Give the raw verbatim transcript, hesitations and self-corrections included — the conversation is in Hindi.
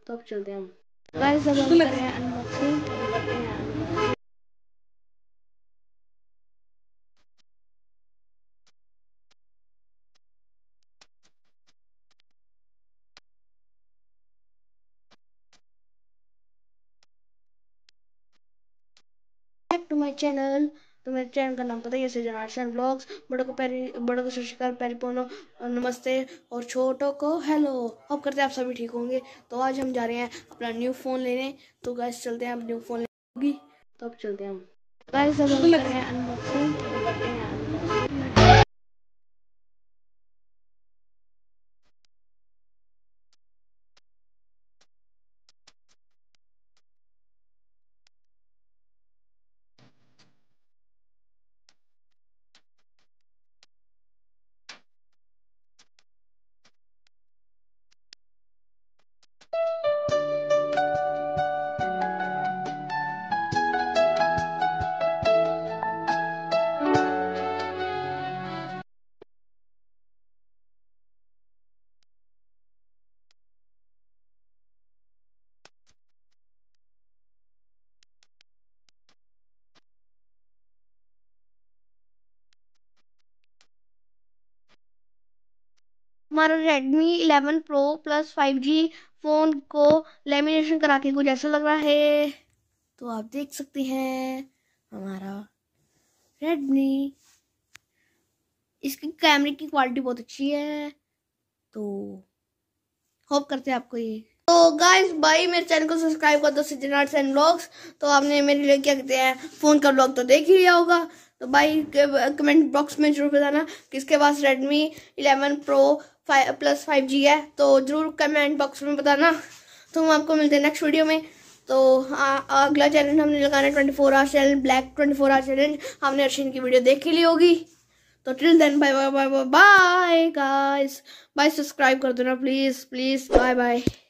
तो अब चलते हैं हम गाइस, अब हम कर रहे हैं अनबॉक्सिंग, करते हैं unboxing। Back to my channel. तो मेरे चैनल का नाम पता है, जैसे जनार्दन व्लॉग्स। बड़ों को पैरी बड़ों को सत पैरी पोनो नमस्ते, और छोटों को हेलो। अब करते हैं आप सभी ठीक होंगे। तो आज हम जा रहे हैं अपना न्यू फ़ोन लेने। तो गाइस चलते हैं, अब न्यू फ़ोन लेंगे। तो अब चलते हैं हम गाइस, अब हम कर रहे हैं अनबॉक्सिंग, करते हैं अनबॉक्सिंग। हमारा Redmi eleven pro plus five G phone को लेमिनेशन करा के कुछ ऐसा लग रहा है। तो आप देख सकते हैं हमारा रेडमी, इसकी कैमरे की क्वालिटी बहुत अच्छी है। तो होप करते हैं आपको ये। तो गाइस भाई, मेरे चैनल को सब्सक्राइब कर दो, जनार्दन व्लॉग्स। तो आपने मेरे लिए क्या कहते हैं फ़ोन का व्लॉग तो देख ही लिया होगा। तो भाई कमेंट बॉक्स में जरूर बताना किसके पास Redmi eleven pro five plus five G है। तो जरूर कमेंट बॉक्स में बताना। तो हम आपको मिलते हैं नेक्स्ट वीडियो में। तो आ, अगला चैलेंज हमने लगाना twenty four hour challenge, black twenty four hour challenge. हमने अर्शिन की वीडियो देख ही ली होगी। तो till then bye bye bye bye guys. Bye, subscribe कर दो ना प्लीज प्लीज। Bye bye.